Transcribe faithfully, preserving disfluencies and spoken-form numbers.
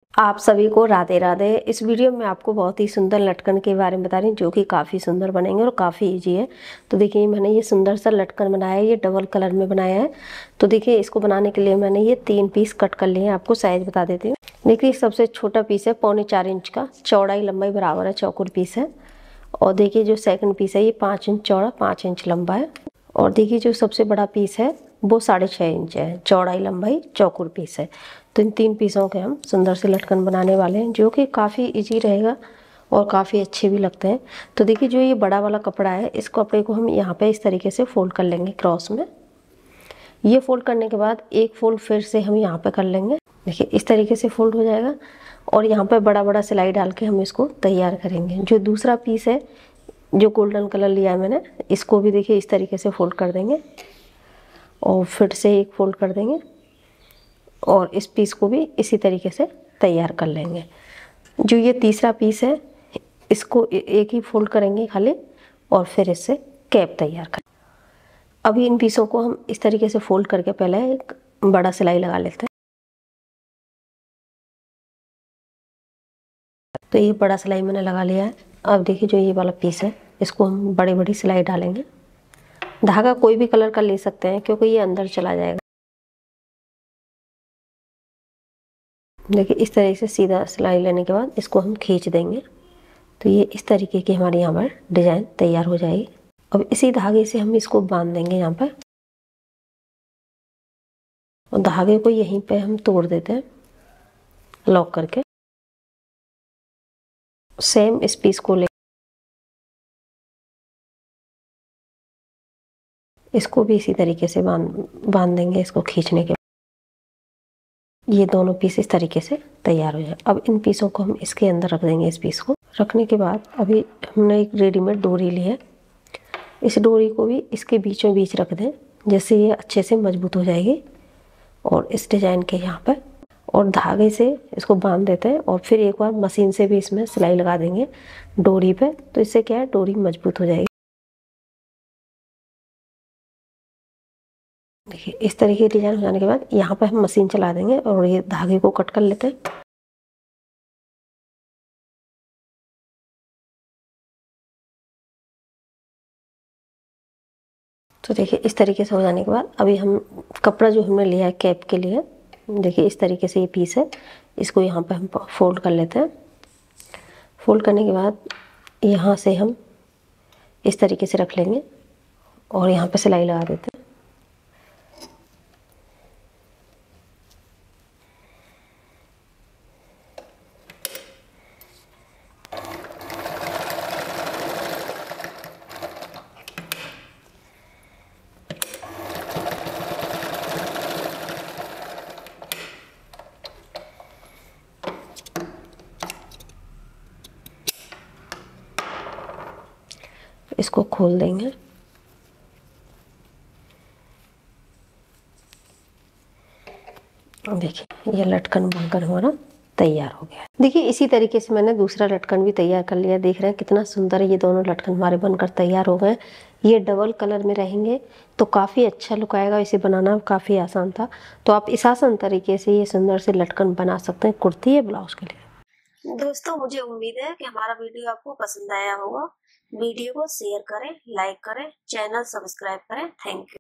आप सभी को राधे राधे। इस वीडियो में आपको बहुत ही सुंदर लटकन के बारे में बता रही हूँ जो कि काफ़ी सुंदर बनेंगे और काफ़ी इजी है। तो देखिए मैंने ये सुंदर सा लटकन बनाया है, ये डबल कलर में बनाया है। तो देखिए इसको बनाने के लिए मैंने ये तीन पीस कट कर लिए हैं। आपको साइज बता देती हूँ। देखिए सबसे छोटा पीस है पौने चार इंच का, चौड़ाई लंबाई बराबर है, चौकोर पीस है। और देखिए जो सेकंड पीस है ये पाँच इंच चौड़ा पाँच इंच लंबा है। और देखिए जो सबसे बड़ा पीस है वो साढ़े छः इंच है, चौड़ाई लंबाई चौकोर पीस है। तो इन तीन पीसों के हम सुंदर से लटकन बनाने वाले हैं जो कि काफ़ी इजी रहेगा और काफ़ी अच्छे भी लगते हैं। तो देखिए जो ये बड़ा वाला कपड़ा है, इस कपड़े को हम यहाँ पे इस तरीके से फोल्ड कर लेंगे क्रॉस में। ये फोल्ड करने के बाद एक फोल्ड फिर से हम यहाँ पे कर लेंगे। देखिए इस तरीके से फोल्ड हो जाएगा और यहाँ पे बड़ा बड़ा सिलाई डाल के हम इसको तैयार करेंगे। जो दूसरा पीस है जो गोल्डन कलर लिया है मैंने, इसको भी देखिए इस तरीके से फोल्ड कर देंगे और फिर से एक फोल्ड कर देंगे और इस पीस को भी इसी तरीके से तैयार कर लेंगे। जो ये तीसरा पीस है इसको एक ही फोल्ड करेंगे खाली और फिर इससे कैप तैयार करें। अभी इन पीसों को हम इस तरीके से फोल्ड करके पहले एक बड़ा सिलाई लगा लेते हैं। तो ये बड़ा सिलाई मैंने लगा लिया है। अब देखिए जो ये वाला पीस है इसको हम बड़ी बड़ी सिलाई डालेंगे। धागा कोई भी कलर का ले सकते हैं क्योंकि ये अंदर चला जाएगा। देखिए इस तरीके से सीधा सिलाई लेने के बाद इसको हम खींच देंगे तो ये इस तरीके की हमारे यहाँ पर डिजाइन तैयार हो जाएगी। अब इसी धागे से हम इसको बांध देंगे यहाँ पर और धागे को यहीं पे हम तोड़ देते हैं लॉक करके। सेम इस पीस को ले इसको भी इसी तरीके से बांध बांध देंगे। इसको खींचने के ये दोनों पीस इस तरीके से तैयार हो जाए। अब इन पीसों को हम इसके अंदर रख देंगे। इस पीस को रखने के बाद अभी हमने एक रेडीमेड डोरी ली है, इस डोरी को भी इसके बीचों बीच रख दें जैसे ये अच्छे से मजबूत हो जाएगी। और इस डिजाइन के यहाँ पर और धागे से इसको बांध देते हैं और फिर एक बार मशीन से भी इसमें सिलाई लगा देंगे डोरी पे। तो इससे क्या है डोरी मजबूत हो जाएगी। देखिए इस तरीके की डिजाइन हो जाने के बाद यहाँ पर हम मशीन चला देंगे और ये धागे को कट कर लेते हैं। तो देखिए इस तरीके से हो जाने के बाद अभी हम कपड़ा जो हमने लिया है कैप के लिए, देखिए इस तरीके से ये पीस है, इसको यहाँ पे हम फोल्ड कर लेते हैं। फोल्ड करने के बाद यहाँ से हम इस तरीके से रख लेंगे और यहाँ पे सिलाई लगा देते हैं। इसको खोल देंगे। देखिए ये लटकन बनकर हमारा तैयार हो गया। देखिए इसी तरीके से मैंने दूसरा लटकन भी तैयार कर लिया। देख रहे हैं कितना सुंदर है, ये दोनों लटकन हमारे बनकर तैयार हो गए। ये डबल कलर में रहेंगे तो काफ़ी अच्छा लुक आएगा। इसे बनाना काफ़ी आसान था। तो आप इस आसान तरीके से ये सुंदर से लटकन बना सकते हैं कुर्ती या ब्लाउज के लिए। दोस्तों मुझे उम्मीद है कि हमारा वीडियो आपको पसंद आया होगा। वीडियो को शेयर करें, लाइक करें, चैनल सब्सक्राइब करें। Thank you.